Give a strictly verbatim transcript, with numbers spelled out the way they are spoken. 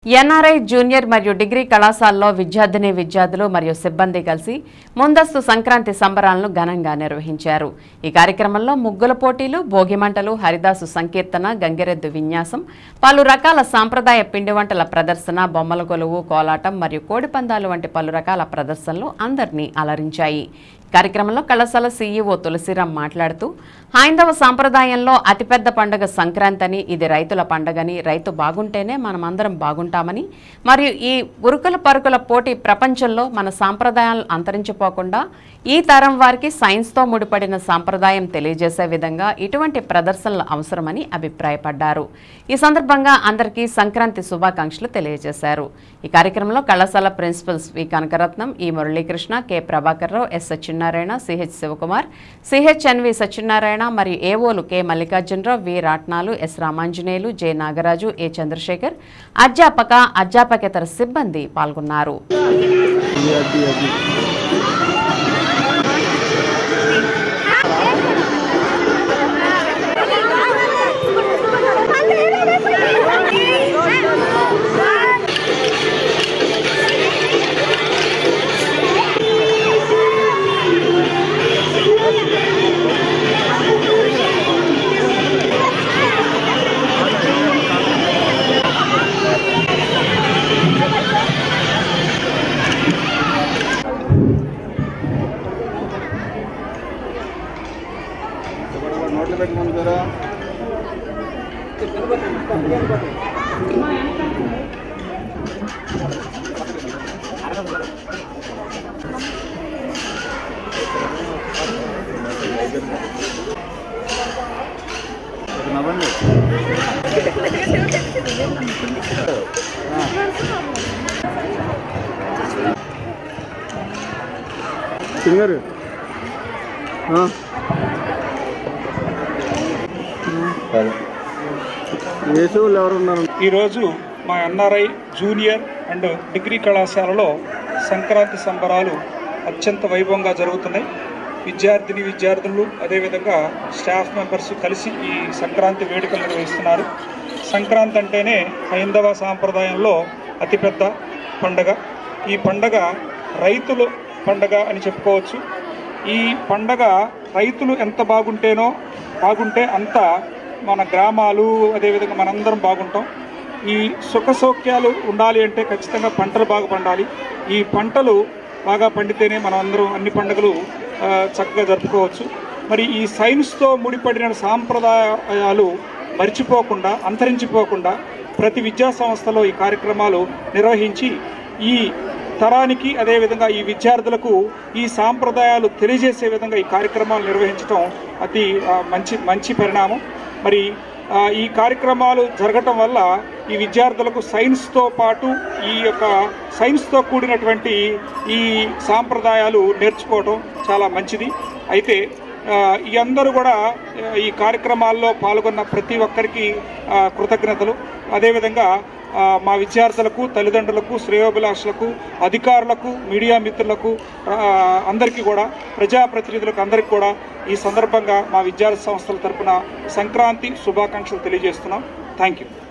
NRI junior మరియు degree కళాశాలలో విద్యార్థిని విద్యార్థులు మరియు సిబ్బంది కలిసి ముందస్తు సంక్రాంతి సంబరాలను ఘనంగా నిర్వహించారు. ఈ కార్యక్రమంలో ముగ్గుల పోటీలు, భోగిమంటలు, హరిదాసు సంకీర్తన, గంగిరెద్దు విన్యాసం, పలు రకాల సాంప్రదాయ పిండి వంటల ప్రదర్శన, బొమ్మల కొలువు, కోలాటం మరియు కోడిపందాలు వంటి పలు రకాల ప్రదర్శనలు అందరినీ అలరించాయి. కార్యక్రమంలో కళాశాల సీఈఓ తులసిరాం మాట్లాడుతూ హైందవ సాంప్రదాయంలో అతిపెద్ద పండుగ సంక్రాంతి అని, ఇది రైతుల పండుగని, రైతు బాగుంటేనే మనమందరం బాగుంటామని, మరియు ఈ ఉరుకుల పరుకుల పోటీ ప్రపంచంలో మన సాంప్రదాయాలను అంతరించిపోకుండా ఈ తరం వారికి సైన్స్తో ముడిపడిన సాంప్రదాయం తెలియజేసే విధంగా ఇటువంటి ప్రదర్శనలు అవసరమని అభిప్రాయపడ్డారు. ఈ సందర్భంగా అందరికీ సంక్రాంతి శుభాకాంక్షలు తెలియజేశారు. ఈ కార్యక్రమంలో కళాశాల principles V Kanakaratnam, E Muralikrishna, K Prabhakar Rao, S Satyanarayana, CH Shivakumar, CHNV Satyanarayana మరియు ఏఓలు K Mallikarjuna Rao, V Ratnalu, S Ramanjaneyulu, J Nagaraju, A Chandrasekhar, అధ్యాపక అధ్యాపకేతర సిబ్బంది పాల్గొన్నారు. సింగర్ ఈరోజు మా ఎన్ఆర్ఐ జూనియర్ అండ్ డిగ్రీ కళాశాలలో సంక్రాంతి సంబరాలు అత్యంత వైభవంగా జరుగుతున్నాయి. విద్యార్థిని విద్యార్థులు అదేవిధంగా స్టాఫ్ మెంబర్స్ కలిసి ఈ సంక్రాంతి వేడుకలు నిర్వహిస్తున్నారు. సంక్రాంతి అంటేనే హైందవ సాంప్రదాయంలో అతిపెద్ద పండగ. ఈ పండగ రైతుల పండగ అని చెప్పుకోవచ్చు. ఈ పండగ రైతులు ఎంత బాగుంటేనో బాగుంటే అంత మన గ్రామాలు అదేవిధంగా మనందరం బాగుంటాం. ఈ సుఖ సౌఖ్యాలు ఉండాలి అంటే ఖచ్చితంగా పంటలు బాగా పండాలి. ఈ పంటలు బాగా పండితేనే మనం అందరం అన్ని పండుగలు చక్కగా జరుపుకోవచ్చు. మరి ఈ సైన్స్తో ముడిపడిన సాంప్రదాయాలు మర్చిపోకుండా అంతరించిపోకుండా ప్రతి విద్యా సంస్థలో ఈ కార్యక్రమాలు నిర్వహించి ఈ తరానికి అదేవిధంగా ఈ విద్యార్థులకు ఈ సాంప్రదాయాలు తెలియజేసే విధంగా ఈ కార్యక్రమాలు నిర్వహించడం అతి మంచి మంచి పరిణామం. మరి ఈ కార్యక్రమాలు జరగటం వల్ల ఈ విద్యార్థులకు సైన్స్తో పాటు ఈ యొక్క సైన్స్తో కూడినటువంటి ఈ సాంప్రదాయాలు నేర్చుకోవడం చాలా మంచిది. అయితే ఈ అందరూ కూడా ఈ కార్యక్రమాల్లో పాల్గొన్న ప్రతి ఒక్కరికి కృతజ్ఞతలు. అదేవిధంగా మా విద్యార్థులకు, తల్లిదండ్రులకు, శ్రేయోభిలాషులకు, అధికారులకు, మీడియా మిత్రులకు అందరికీ కూడా, ప్రజాప్రతినిధులకు అందరికీ కూడా ఈ సందర్భంగా మా విద్యార్థి సంస్థల తరఫున సంక్రాంతి శుభాకాంక్షలు తెలియజేస్తున్నాం. Thank you.